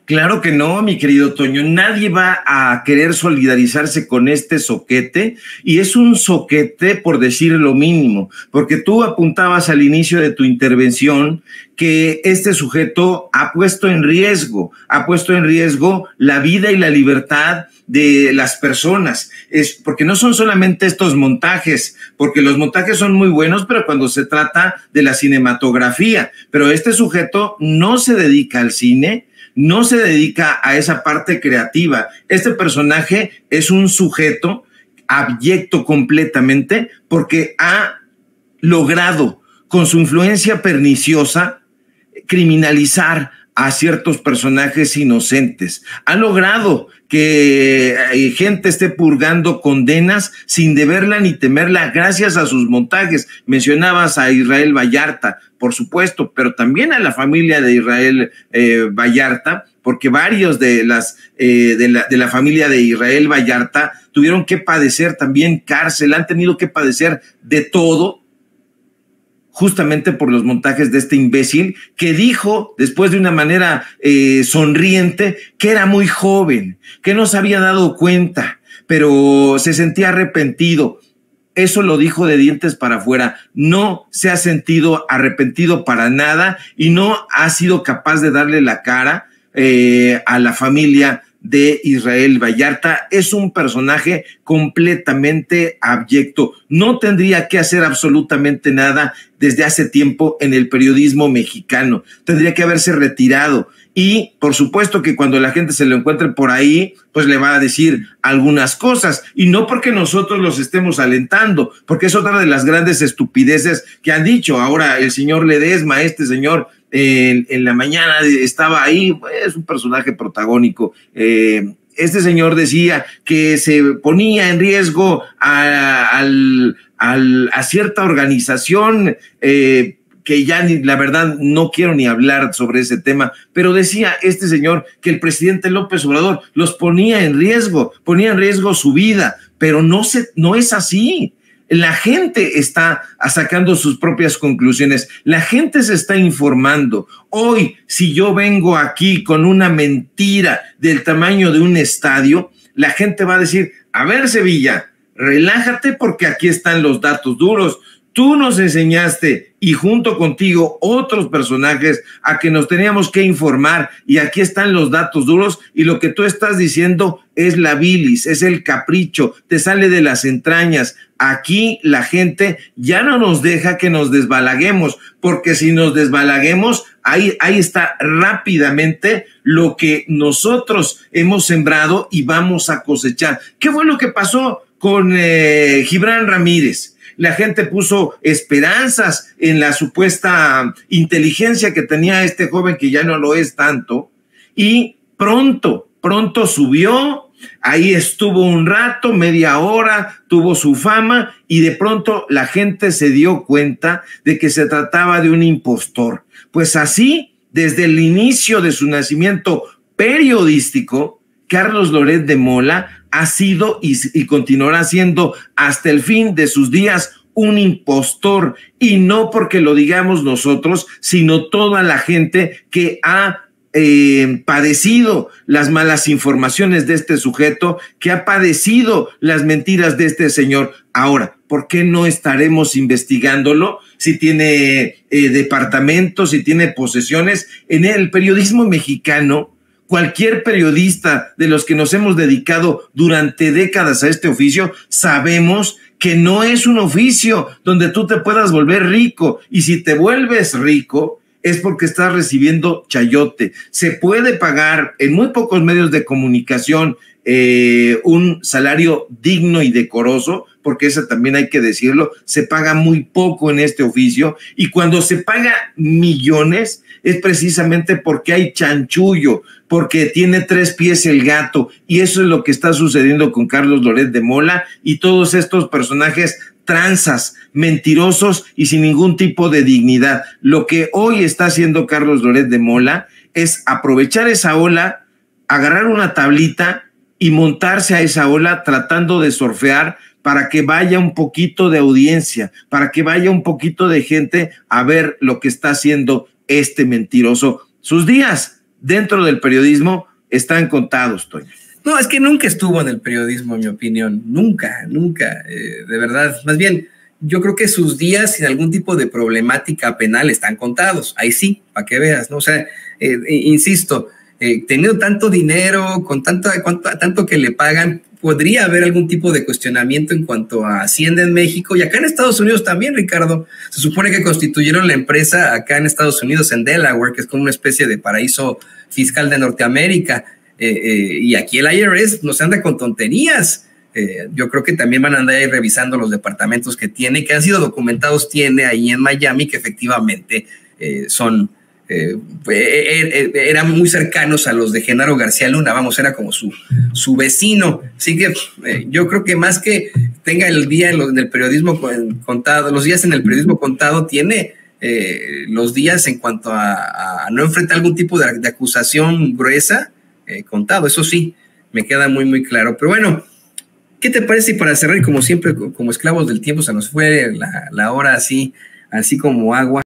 Claro que no, mi querido Toño. Nadie va a querer solidarizarse con este zoquete, y es un zoquete por decir lo mínimo, porque tú apuntabas al inicio de tu intervención que este sujeto ha puesto en riesgo la vida y la libertad de las personas. Es porque no son solamente estos montajes, porque los montajes son muy buenos, pero cuando se trata de la cinematografía, pero este sujeto no se dedica al cine, no se dedica a esa parte creativa. Este personaje es un sujeto abyecto completamente porque ha logrado, con su influencia perniciosa, criminalizar a ciertos personajes inocentes. Ha logrado que gente esté purgando condenas sin deberla ni temerla gracias a sus montajes. Mencionabas a Israel Vallarta, por supuesto, pero también a la familia de Israel Vallarta, porque varios de la familia de Israel Vallarta tuvieron que padecer también cárcel, han tenido que padecer de todo, justamente por los montajes de este imbécil que dijo, después de una manera sonriente, que era muy joven, que no se había dado cuenta, pero se sentía arrepentido. Eso lo dijo de dientes para afuera. No se ha sentido arrepentido para nada y no ha sido capaz de darle la cara a la familia de Israel Vallarta. Es un personaje completamente abyecto. No tendría que hacer absolutamente nada desde hace tiempo en el periodismo mexicano. Tendría que haberse retirado. Y por supuesto que cuando la gente se lo encuentre por ahí, pues le va a decir algunas cosas. Y no porque nosotros los estemos alentando, porque es otra de las grandes estupideces que han dicho. Ahora el señor Ledesma, este señor, en la mañana estaba ahí, es un personaje protagónico. Este señor decía que se ponía en riesgo a cierta organización, que ya la verdad no quiero ni hablar sobre ese tema, pero decía este señor que el presidente López Obrador los ponía en riesgo su vida, pero no es así. La gente está sacando sus propias conclusiones, la gente se está informando. Hoy, si yo vengo aquí con una mentira del tamaño de un estadio, la gente va a decir, a ver, Sevilla, relájate porque aquí están los datos duros. Tú nos enseñaste, y junto contigo otros personajes, a que nos teníamos que informar, y aquí están los datos duros, y lo que tú estás diciendo es la bilis, es el capricho, te sale de las entrañas. Aquí la gente ya no nos deja que nos desbalaguemos, porque si nos desbalaguemos, ahí está rápidamente lo que nosotros hemos sembrado y vamos a cosechar. ¿Qué fue lo que pasó con Gibran Ramírez? La gente puso esperanzas en la supuesta inteligencia que tenía este joven, que ya no lo es tanto, y pronto subió, ahí estuvo un rato, media hora, tuvo su fama, y de pronto la gente se dio cuenta de que se trataba de un impostor. Pues así, desde el inicio de su nacimiento periodístico, Carlos Loret de Mola ha sido y continuará siendo hasta el fin de sus días un impostor, y no porque lo digamos nosotros, sino toda la gente que ha padecido las malas informaciones de este sujeto, que ha padecido las mentiras de este señor. Ahora, ¿por qué no estaremos investigándolo? Si tiene departamentos, si tiene posesiones. En el periodismo mexicano, cualquier periodista de los que nos hemos dedicado durante décadas a este oficio, sabemos que no es un oficio donde tú te puedas volver rico, y si te vuelves rico es porque estás recibiendo chayote. Se puede pagar en muy pocos medios de comunicación un salario digno y decoroso, porque eso también hay que decirlo, se paga muy poco en este oficio, y cuando se paga millones es precisamente porque hay chanchullo, porque tiene 3 pies el gato, y eso es lo que está sucediendo con Carlos Loret de Mola y todos estos personajes tranzas, mentirosos y sin ningún tipo de dignidad. Lo que hoy está haciendo Carlos Loret de Mola es aprovechar esa ola, agarrar una tablita y montarse a esa ola tratando de surfear para que vaya un poquito de audiencia, para que vaya un poquito de gente a ver lo que está haciendo este mentiroso. Sus días dentro del periodismo están contados, Toño. No, es que nunca estuvo en el periodismo, en mi opinión. Nunca, de verdad. Más bien, yo creo que sus días sin algún tipo de problemática penal están contados. Ahí sí, para que veas, ¿no? O sea, insisto, teniendo tanto dinero, con tanto que le pagan, podría haber algún tipo de cuestionamiento en cuanto a Hacienda en México y acá en Estados Unidos también, Ricardo. Se supone que constituyeron la empresa acá en Estados Unidos, en Delaware, que es como una especie de paraíso fiscal de Norteamérica. Y aquí el IRS nos anda con tonterías. Yo creo que también van a andar ahí revisando los departamentos que tiene, que han sido documentados, tiene ahí en Miami, que efectivamente eran muy cercanos a los de Genaro García Luna, vamos, era como su vecino. Así que yo creo que más que tenga el día en el periodismo contado, los días en el periodismo contado, tiene los días en cuanto a no enfrentar algún tipo de acusación gruesa contado. Eso sí, me queda muy, muy claro. Pero bueno, ¿qué te parece? Y para cerrar, como siempre, como esclavos del tiempo, se nos fue la hora así como agua.